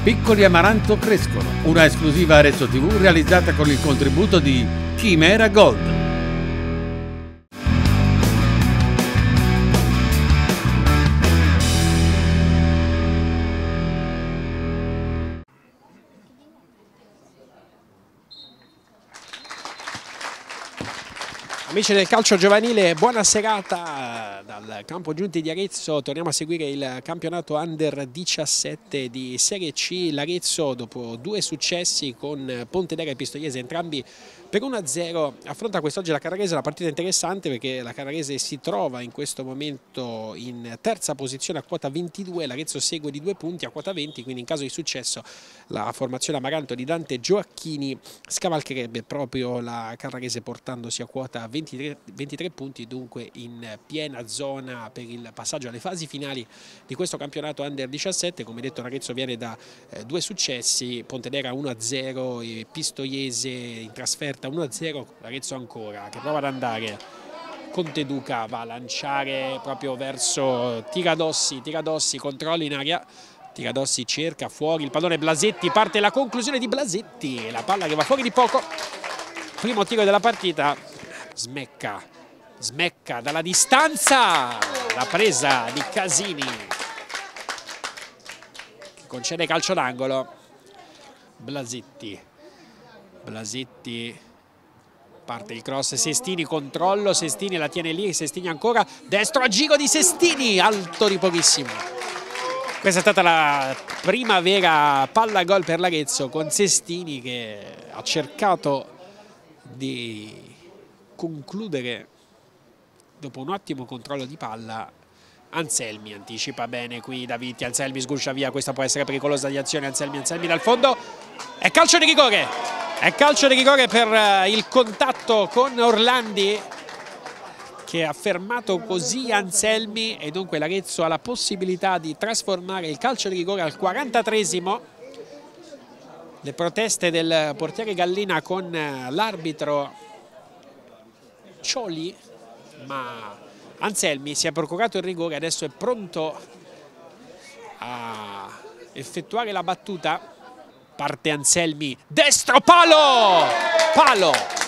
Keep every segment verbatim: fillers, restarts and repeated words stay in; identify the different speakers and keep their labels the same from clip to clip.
Speaker 1: Piccoli Amaranto crescono, una esclusiva Arezzo tivù realizzata con il contributo di Chimera Gold.
Speaker 2: Amici del calcio giovanile, buona serata dal campo giunti di Arezzo. Torniamo a seguire il campionato under diciassette di Serie C. L'Arezzo, dopo due successi con Pontedera e Pistoiese, entrambi per uno a zero, affronta quest'oggi la Carrarese. Una partita interessante perché la Carrarese si trova in questo momento in terza posizione a quota ventidue, l'Arezzo segue di due punti a quota venti, quindi in caso di successo la formazione Amaranto di Dante Gioacchini scavalcherebbe proprio la Carrarese portandosi a quota ventitré, ventitré punti, dunque in piena zona per il passaggio alle fasi finali di questo campionato under diciassette. Come detto, l'Arezzo viene da eh, due successi, Pontedera uno a zero e Pistoiese in trasferta uno a zero. L'Arezzo ancora che prova ad andare, Conteduca va a lanciare proprio verso Tiradossi, Tiradossi controlla in aria, Tiradossi cerca fuori il pallone, Blasetti, parte la conclusione di Blasetti, la palla che va fuori di poco, primo tiro della partita, smecca, smecca dalla distanza, la presa di Casini che concede calcio d'angolo. Blasetti, Blasetti, parte il cross, Sestini, controllo, Sestini la tiene lì, Sestini ancora, destro a giro di Sestini, alto di pochissimo. Questa è stata la prima vera palla gol per l'Arezzo, con Sestini che ha cercato di concludere dopo un ottimo controllo di palla. Anselmi anticipa bene qui Davitti, Anselmi sguscia via, questa può essere pericolosa di azione, Anselmi, Anselmi dal fondo, è calcio di rigore, è calcio di rigore per il contatto con Orlandi che ha fermato così Anselmi, e dunque l'Arezzo ha la possibilità di trasformare il calcio di rigore al quarantatreesimo. Le proteste del portiere Gallina con l'arbitro Cioli, ma Anselmi si è procurato il rigore, adesso è pronto a effettuare la battuta. Parte Anselmi, destro, palo, palo,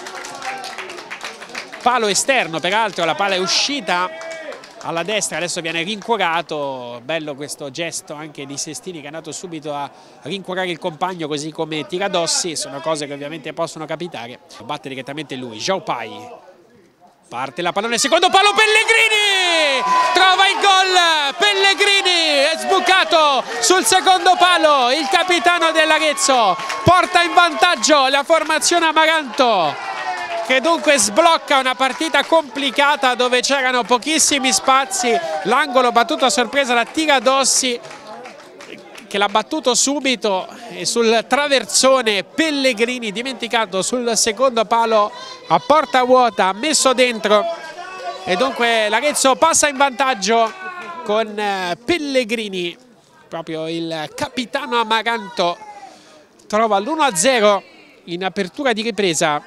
Speaker 2: palo esterno, peraltro la palla è uscita alla destra, adesso viene rincuorato. Bello questo gesto anche di Sestini che è andato subito a rincuorare il compagno, così come Tiradossi, sono cose che ovviamente possono capitare. Batte direttamente lui, Jaupai. Parte la pallone, secondo palo, Pellegrini trova il gol, Pellegrini è sbucato sul secondo palo, il capitano dell'Arezzo porta in vantaggio la formazione Amaranto, che dunque sblocca una partita complicata dove c'erano pochissimi spazi. L'angolo battuto a sorpresa da Tiradossi che l'ha battuto subito, e sul traversone Pellegrini dimenticato sul secondo palo a porta vuota, messo dentro, e dunque l'Arezzo passa in vantaggio con Pellegrini, proprio il capitano Amaranto trova l'uno a zero in apertura di ripresa.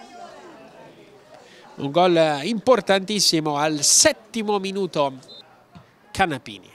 Speaker 2: Un gol importantissimo al settimo minuto. Canapini,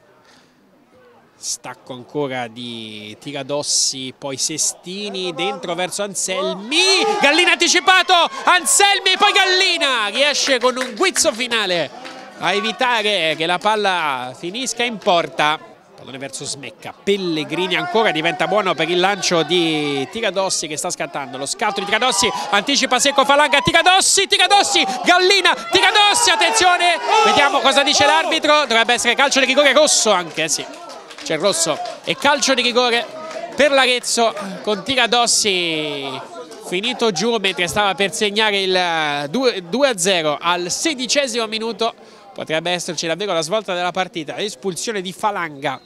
Speaker 2: stacco ancora di Tiradossi, poi Sestini dentro verso Anselmi, Gallina anticipato, Anselmi, poi Gallina riesce con un guizzo finale a evitare che la palla finisca in porta. Pallone verso Smecca, Pellegrini ancora, diventa buono per il lancio di Tiradossi che sta scattando, lo scatto di Tiradossi, anticipa secco Falanga, Tiradossi, Tiradossi, Gallina, Tiradossi, attenzione, vediamo cosa dice l'arbitro, dovrebbe essere calcio di rigore rosso anche, sì. C'è il rosso e calcio di rigore per l'Arezzo, con Tiradossi finito giù mentre stava per segnare il due a zero al sedicesimo minuto. Potrebbe esserci davvero la svolta della partita, l'espulsione di Falanga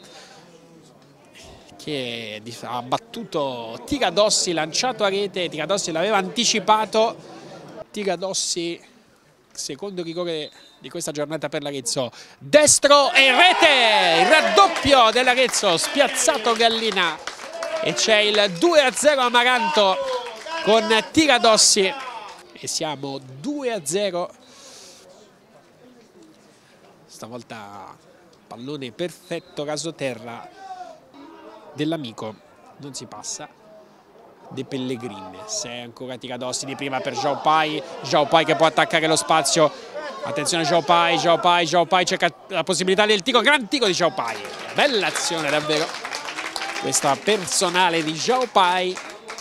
Speaker 2: che ha battuto Tiradossi, lanciato a rete, Tiradossi l'aveva anticipato, Tiradossi secondo rigore di questa giornata per l'Arezzo, destro e rete, il raddoppio dell'Arezzo, spiazzato Gallina, e c'è il due a zero Amaranto con Tiradossi e siamo due a zero. Stavolta pallone perfetto rasoterra dell'amico non si passa. De Pellegrini, se ancora Tiradossi di prima per João Pai, João Pai che può attaccare lo spazio, attenzione João Pai, João Pai, João Pai cerca la possibilità del tiro, gran tiro di João Pai, bella azione davvero, questa personale di João Pai,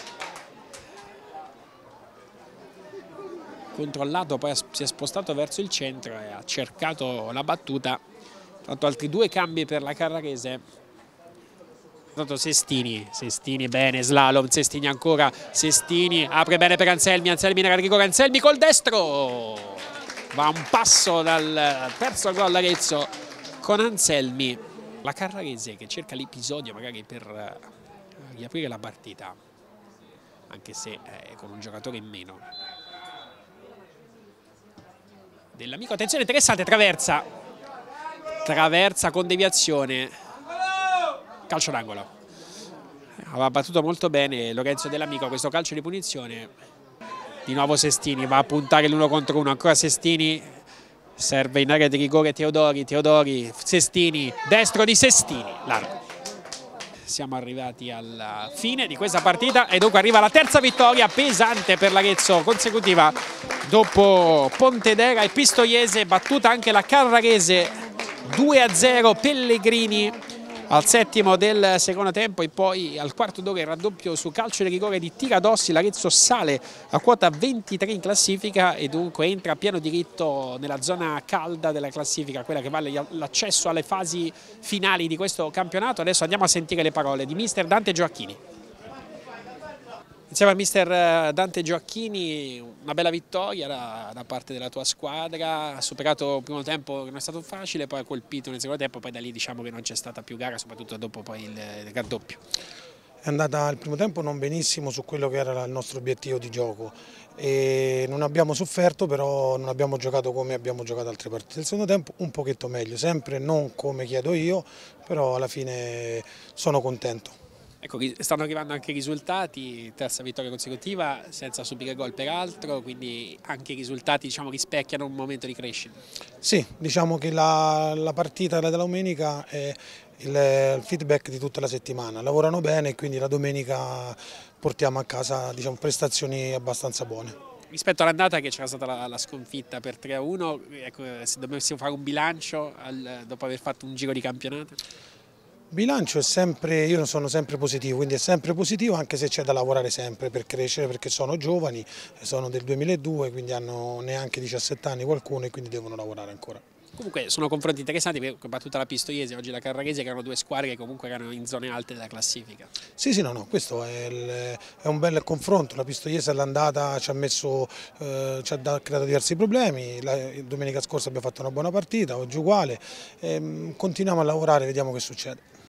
Speaker 2: controllato, poi si è spostato verso il centro e ha cercato la battuta, tanto altri due cambi per la Carrarese. Tanto Sestini, Sestini bene, slalom, Sestini ancora, Sestini apre bene per Anselmi, Anselmi nella rigore, Anselmi col destro, va un passo dal terzo gol Arezzo con Anselmi, la Carrarese che cerca l'episodio magari per riaprire la partita, anche se è con un giocatore in meno. Dell'Amico, attenzione interessante, traversa, traversa con deviazione. Calcio d'angolo, aveva battuto molto bene Lorenzo Dell'Amico questo calcio di punizione. Di nuovo Sestini va a puntare l'uno contro uno, ancora Sestini, serve in area di rigore Teodori, Teodori, Sestini, destro di Sestini, largo. Siamo arrivati alla fine di questa partita e dunque arriva la terza vittoria pesante per l'Arezzo consecutiva dopo Pontedera e Pistoiese, battuta anche la Carrarese due a zero, Pellegrini al settimo del secondo tempo e poi al quarto d'ora il raddoppio su calcio di rigore di Tiradossi. L'Arezzo sale a quota ventitré in classifica e dunque entra a pieno diritto nella zona calda della classifica, quella che vale l'accesso alle fasi finali di questo campionato. Adesso andiamo a sentire le parole di mister Dante Gioacchini. Insieme al mister Dante Gioacchini, una bella vittoria da, da parte della tua squadra, ha superato il primo tempo che non è stato facile, poi ha colpito nel secondo tempo, poi da lì diciamo che non c'è stata più gara, soprattutto dopo poi il, il raddoppio.
Speaker 3: È andata il primo tempo non benissimo su quello che era il nostro obiettivo di gioco e non abbiamo sofferto, però non abbiamo giocato come abbiamo giocato altre partite. Il secondo tempo un pochetto meglio, sempre non come chiedo io, però alla fine sono contento.
Speaker 2: Ecco, stanno arrivando anche i risultati, terza vittoria consecutiva senza subire gol peraltro, quindi anche i risultati diciamo, rispecchiano un momento di crescita.
Speaker 3: Sì, diciamo che la, la partita della domenica è il, il feedback di tutta la settimana, lavorano bene e quindi la domenica portiamo a casa diciamo, prestazioni abbastanza buone.
Speaker 2: Rispetto all'andata che c'era stata la, la sconfitta per tre a uno, ecco, se dovessimo fare un bilancio al, dopo aver fatto un giro di campionato?
Speaker 3: Bilancio è sempre, io sono sempre positivo, quindi è sempre positivo anche se c'è da lavorare sempre per crescere perché sono giovani, sono del duemiladue, quindi hanno neanche diciassette anni qualcuno e quindi devono lavorare ancora.
Speaker 2: Comunque sono confronti interessanti perché battuta la Pistoiese, oggi la Carrarese, che erano due squadre che comunque erano in zone alte della classifica.
Speaker 3: Sì, sì, no, no, questo è, il, è un bel confronto, la Pistoiese all'andata ci ha, messo, eh, ci ha creato diversi problemi, la, domenica scorsa abbiamo fatto una buona partita, oggi uguale, ehm, continuiamo a lavorare, vediamo che succede.